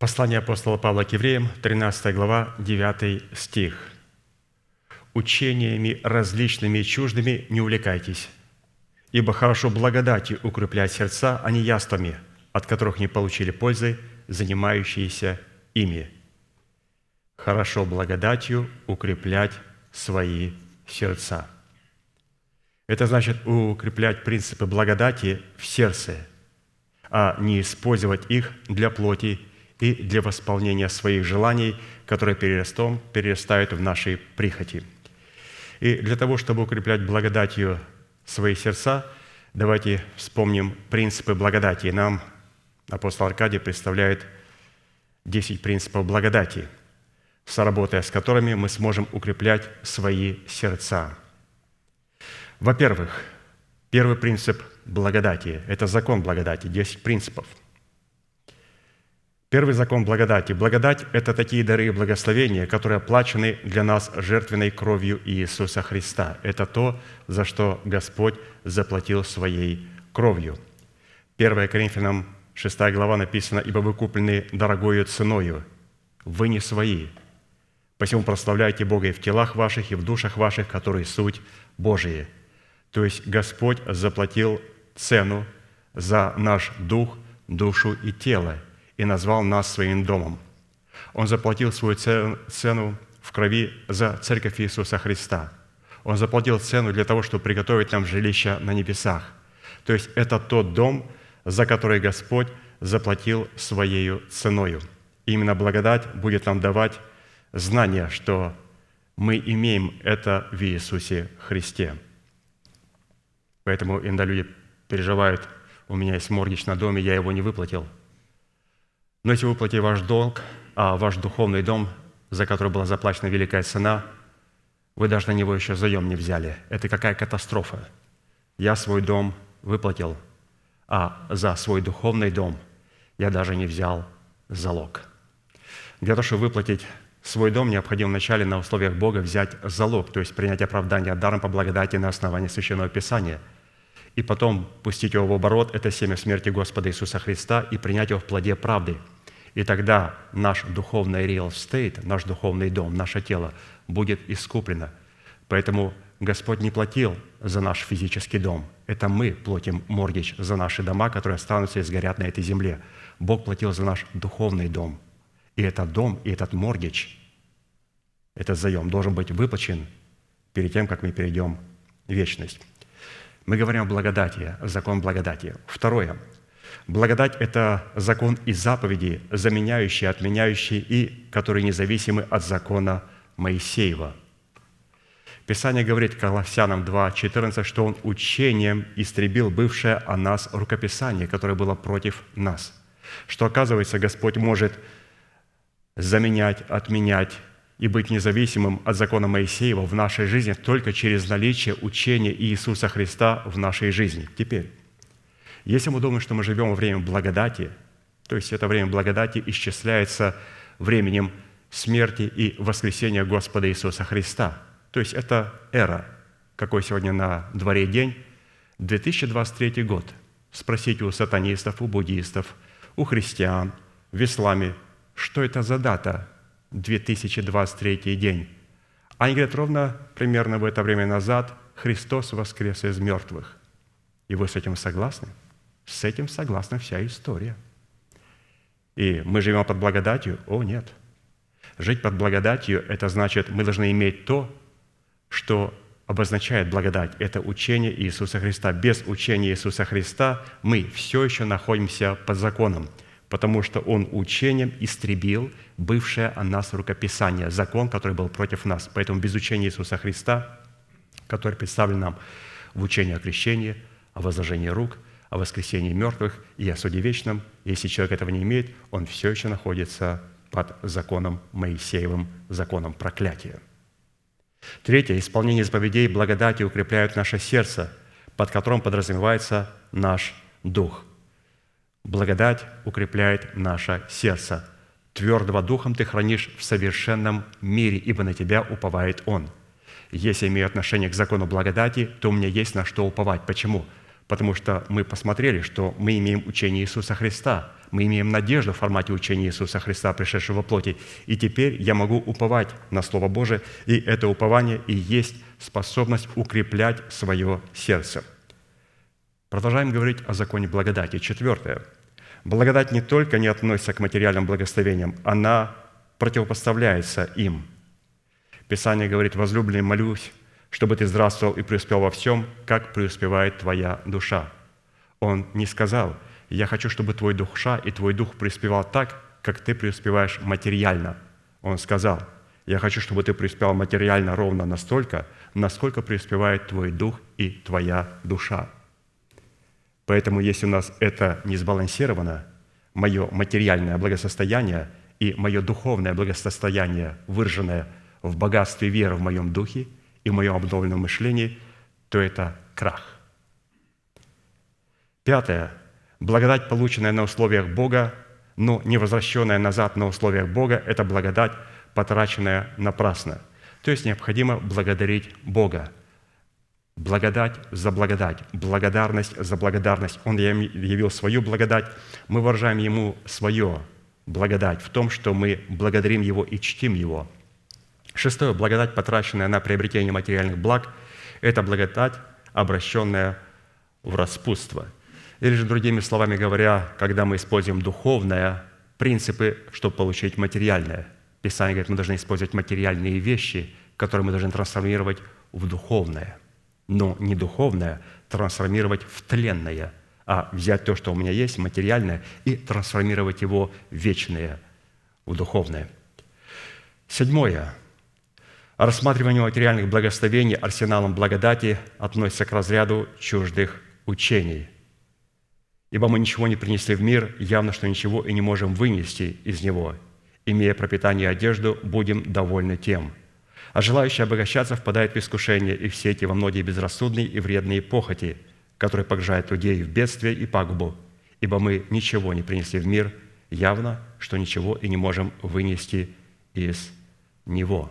Послание апостола Павла к евреям, 13 глава, 9 стих. «Учениями различными и чуждыми не увлекайтесь, ибо хорошо благодатью укреплять сердца, а не яствами, от которых не получили пользы, занимающиеся ими». Хорошо благодатью укреплять свои сердца. Это значит укреплять принципы благодати в сердце, а не использовать их для плоти и для восполнения своих желаний, которые перерастают в наши прихоти. И для того, чтобы укреплять благодатью свои сердца, давайте вспомним принципы благодати. Нам апостол Аркадий представляет 10 принципов благодати, соработая с которыми мы сможем укреплять свои сердца. Во-первых, первый принцип благодати – это закон благодати, 10 принципов. Первый закон благодати. Благодать – это такие дары и благословения, которые оплачены для нас жертвенной кровью Иисуса Христа. Это то, за что Господь заплатил Своей кровью. 1 Коринфянам 6 глава написано: «Ибо вы куплены дорогою ценою, вы не свои. Посему прославляйте Бога и в телах ваших, и в душах ваших, которые суть Божии». То есть Господь заплатил цену за наш дух, душу и тело и назвал нас своим домом. Он заплатил свою цену в крови за церковь Иисуса Христа. Он заплатил цену для того, чтобы приготовить нам жилище на небесах. То есть это тот дом, за который Господь заплатил Своею ценою. Именно благодать будет нам давать знание, что мы имеем это в Иисусе Христе. Поэтому иногда люди переживают: у меня есть моргич на доме, я его не выплатил. Но если вы выплатите ваш долг, а ваш духовный дом, за который была заплачена великая цена, вы даже на него еще заем не взяли. Это какая катастрофа. Я свой дом выплатил, а за свой духовный дом я даже не взял залог. Для того, чтобы выплатить свой дом, необходимо вначале на условиях Бога взять залог, то есть принять оправдание даром по благодати на основании Священного Писания, и потом пустить его в оборот, это семя смерти Господа Иисуса Христа, и принять его в плоде правды. И тогда наш духовный real estate, наш духовный дом, наше тело будет искуплено. Поэтому Господь не платил за наш физический дом. Это мы платим моргич за наши дома, которые останутся и сгорят на этой земле. Бог платил за наш духовный дом. И этот дом, и этот моргич, этот заем должен быть выплачен перед тем, как мы перейдем в вечность. Мы говорим о благодати, закон благодати. Второе. Благодать – это закон и заповеди, заменяющие, отменяющие и которые независимы от закона Моисеева. Писание говорит Колоссянам 2:14, что Он учением истребил бывшее о нас рукописание, которое было против нас. Что, оказывается, Господь может заменять, отменять и быть независимым от закона Моисеева в нашей жизни только через наличие учения Иисуса Христа в нашей жизни. Теперь, если мы думаем, что мы живем во время благодати, то есть это время благодати исчисляется временем смерти и воскресения Господа Иисуса Христа. То есть это эра, какой сегодня на дворе день, 2023 год. Спросите у сатанистов, у буддистов, у христиан, в исламе, что это за дата, 2023 день. Они говорят, ровно примерно в это время назад Христос воскрес из мертвых. И вы с этим согласны? С этим согласна вся история. И мы живем под благодатью? О, нет. Жить под благодатью – это значит, мы должны иметь то, что обозначает благодать. Это учение Иисуса Христа. Без учения Иисуса Христа мы все еще находимся под законом, потому что Он учением истребил бывшее о нас рукописание, закон, который был против нас. Поэтому без учения Иисуса Христа, который представлен нам в учении о крещении, о возложении рук, о воскресении мертвых и о суде вечном, если человек этого не имеет, он все еще находится под законом Моисеевым, законом проклятия. Третье. Исполнение заповедей благодати укрепляют наше сердце, под которым подразумевается наш дух. Благодать укрепляет наше сердце. Твердого духом ты хранишь в совершенном мире, ибо на тебя уповает Он. Если я имею отношение к закону благодати, то у меня есть на что уповать. Почему? потому что мы посмотрели, что мы имеем учение Иисуса Христа, мы имеем надежду в формате учения Иисуса Христа, пришедшего во плоти. И теперь я могу уповать на Слово Божие, и это упование и есть способность укреплять свое сердце. Продолжаем говорить о законе благодати. 4. Благодать не только не относится к материальным благословениям, она противопоставляется им. Писание говорит: «Возлюбленный, молюсь, чтобы ты здравствовал и преуспел во всем, как преуспевает твоя душа». Он не сказал: «Я хочу, чтобы твой душа и твой дух преуспевал так, как ты преуспеваешь материально». Он сказал: «Я хочу, чтобы ты преуспевал материально ровно настолько, насколько преуспевает твой дух и твоя душа». Поэтому, если у нас это не сбалансировано, мое материальное благосостояние и мое духовное благосостояние, выраженное в богатстве веры в моем духе и в моем обновленном мышлении, то это крах. 5. Благодать, полученная на условиях Бога, но не возвращенная назад на условиях Бога, это благодать, потраченная напрасно. То есть необходимо благодарить Бога. Благодать за благодать, благодарность за благодарность. Он явил свою благодать, мы выражаем Ему свою благодать в том, что мы благодарим Его и чтим Его. 6. Благодать, потраченная на приобретение материальных благ, это благодать, обращенная в распутство. Или же, другими словами говоря, когда мы используем духовные принципы, чтобы получить материальное. Писание говорит, мы должны использовать материальные вещи, которые мы должны трансформировать в духовное. Но не духовное трансформировать в тленное, а взять то, что у меня есть, материальное, и трансформировать его в вечное, в духовное. 7. Рассматривание материальных благословений арсеналом благодати относится к разряду чуждых учений. Ибо мы ничего не принесли в мир, явно, что ничего и не можем вынести из него. Имея пропитание и одежду, будем довольны тем. А желающий обогащаться впадает в искушение и в сети во многие безрассудные и вредные похоти, которые погружают людей в бедствие и пагубу, ибо мы ничего не принесли в мир, явно, что ничего и не можем вынести из него».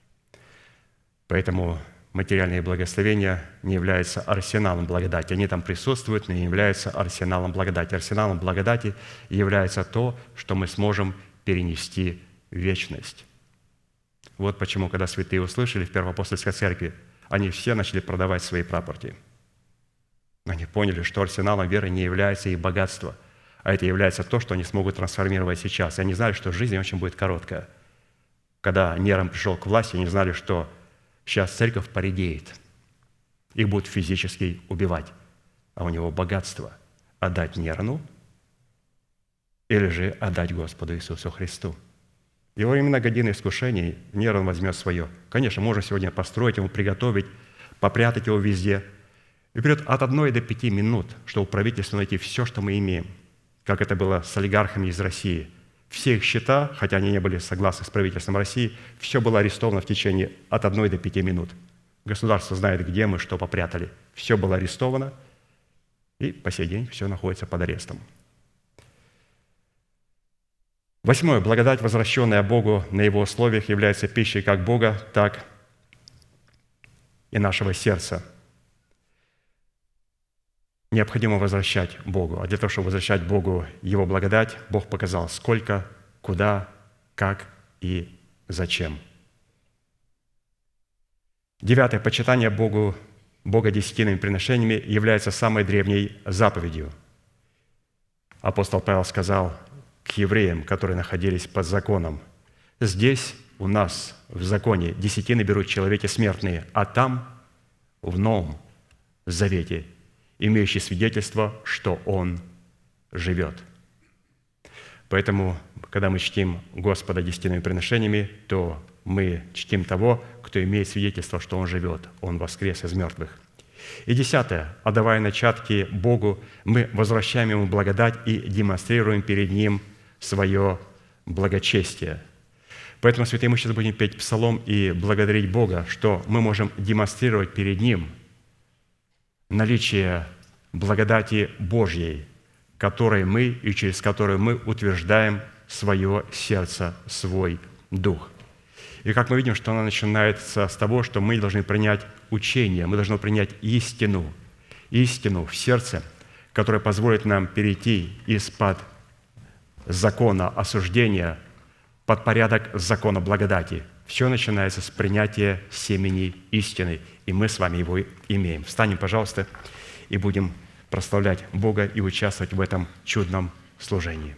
Поэтому материальные благословения не являются арсеналом благодати. Они там присутствуют, но не являются арсеналом благодати. Арсеналом благодати является то, что мы сможем перенести в вечность. Вот почему, когда святые услышали в Первоапостольской церкви, они все начали продавать свои прапорти. Они поняли, что арсеналом веры не является их богатство, а это является то, что они смогут трансформировать сейчас. И они знали, что жизнь очень будет короткая. Когда Нерон пришел к власти, они знали, что сейчас церковь поредеет. Их будут физически убивать. А у него богатство отдать Нерону или же отдать Господу Иисусу Христу. И во времена годины искушений Нерон возьмет свое. Конечно, можно сегодня построить его, приготовить, попрятать его везде. И придет от 1 до 5 минут, чтобы правительству найти все, что мы имеем, как это было с олигархами из России. Все их счета, хотя они не были согласны с правительством России, все было арестовано в течение от 1 до 5 минут. Государство знает, где мы, что попрятали. Все было арестовано, и по сей день все находится под арестом. 8. Благодать, возвращенная Богу на Его условиях, является пищей как Бога, так и нашего сердца. Необходимо возвращать Богу. А для того, чтобы возвращать Богу Его благодать, Бог показал, сколько, куда, как и зачем. 9. Почитание Бога десятинными приношениями является самой древней заповедью. Апостол Павел сказал к евреям, которые находились под законом: «Здесь у нас в законе десятины берут человеки смертные, а там, в Новом Завете, имеющий свидетельство, что Он живет». Поэтому, когда мы чтим Господа десятинными приношениями, то мы чтим того, кто имеет свидетельство, что Он живет, Он воскрес из мертвых. И 10. Отдавая начатки Богу, мы возвращаем Ему благодать и демонстрируем перед Ним свое благочестие. Поэтому, святые, мы сейчас будем петь псалом и благодарить Бога, что мы можем демонстрировать перед Ним наличие благодати Божьей, которой мы и через которую мы утверждаем свое сердце, свой дух. И как мы видим, что она начинается с того, что мы должны принять учение, мы должны принять истину. истину в сердце, которая позволит нам перейти из-под закона осуждения под порядок закона благодати. Все начинается с принятия семени истины, и мы с вами его имеем. Встанем, пожалуйста, и будем прославлять Бога и участвовать в этом чудном служении.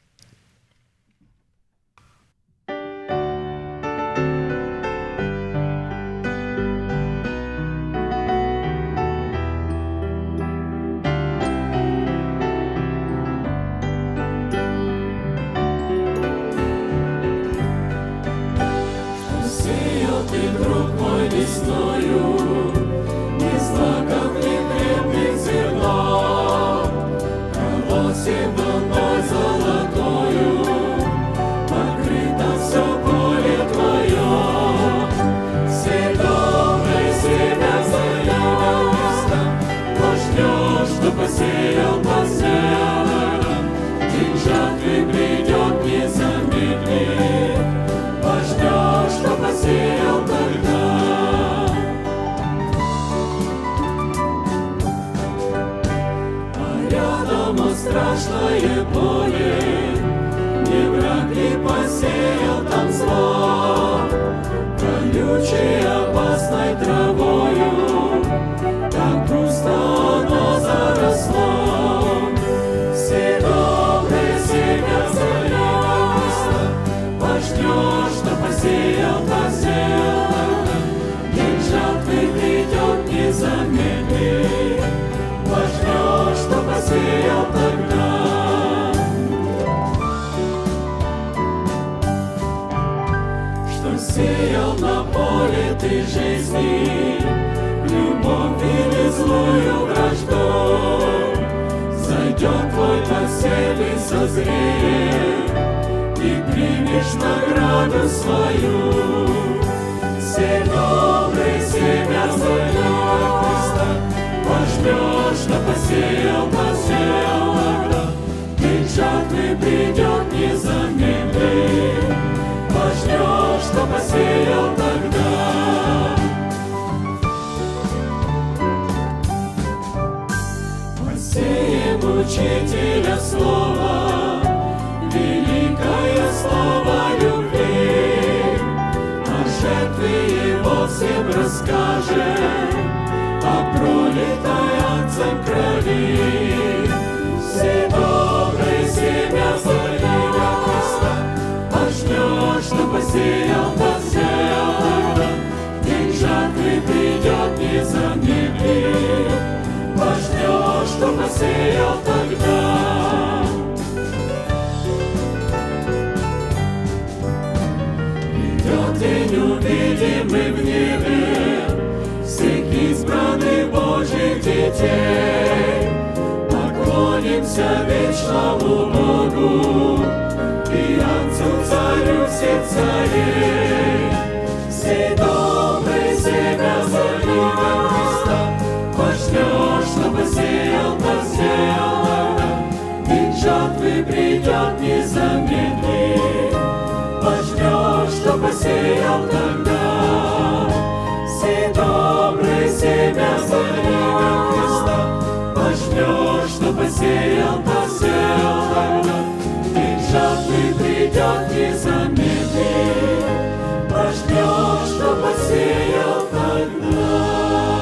Страшное поле, не враг ли посеял там зло, колючей опасной травою, так густо оно заросло. Все добрые семя залива Христа, пожнешь, что посеял, день жатвы придет, не замедли, пожнешь, что посеял тогда. Что сеял на поле ты жизни, любовь или злую вражду, зайдет твой посев и созреет, и примешь награду свою. Все добрые семя залива Христа, пожнешь, что посеял тогда, день жатвы придет, не замедли, пожнешь, что посеял тогда. Посеем учителя слова, великое слово любви, о жертве его всем расскажем, о пролитой Отцем крови. Все добрые семя залива Христа, пожнешь, что посеял тогда, день жатвы придет, не замедли, пожнешь, что посеял тогда. Придет день, увидим мы в небе всех избранных Божьих детей, поклонимся вечному Богу и Отцу Царю всех царей. Все добрые семя залива Христа, пожнешь, что посеял тогда, день жатвы придет, не замедли, пожнешь, что посеял тогда. Все добрые семя залива Христа, пожнешь, что посеял тогда, день жатвы придет, не замедли, пожнешь, что посеял тогда.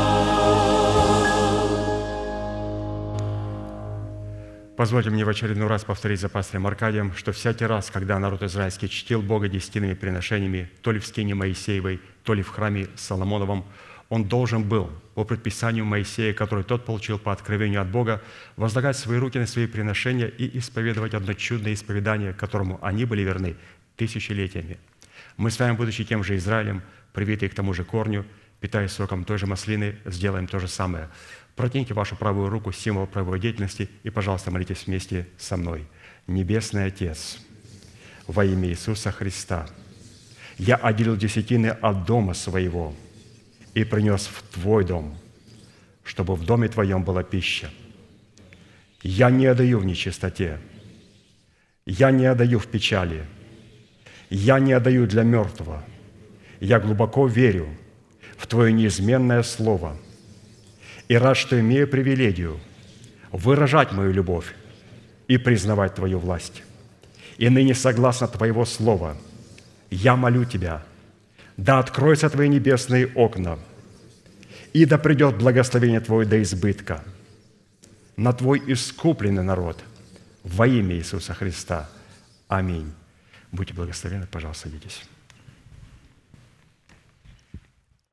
Позвольте мне в очередной раз повторить за пастырем Аркадием, что всякий раз, когда народ израильский чтил Бога десятинными приношениями, то ли в скине Моисеевой, то ли в храме Соломоновом, он должен был, по предписанию Моисея, который тот получил по откровению от Бога, возлагать свои руки на свои приношения и исповедовать одно чудное исповедание, которому они были верны тысячелетиями. Мы с вами, будучи тем же Израилем, привитые к тому же корню, питаясь соком той же маслины, сделаем то же самое. Протяните вашу правую руку, символ правовой деятельности, и, пожалуйста, молитесь вместе со мной. Небесный Отец, во имя Иисуса Христа, я отделил десятины от дома своего и принес в Твой дом, чтобы в доме Твоем была пища. Я не отдаю в нечистоте, я не отдаю в печали, я не отдаю для мертвого. Я глубоко верю в Твое неизменное Слово и рад, что имею привилегию выражать мою любовь и признавать Твою власть. И ныне, согласно Твоего слова, я молю Тебя, да откроются Твои небесные окна, и да придет благословение Твое до избытка на Твой искупленный народ во имя Иисуса Христа. Аминь. Будьте благословенны, пожалуйста, садитесь.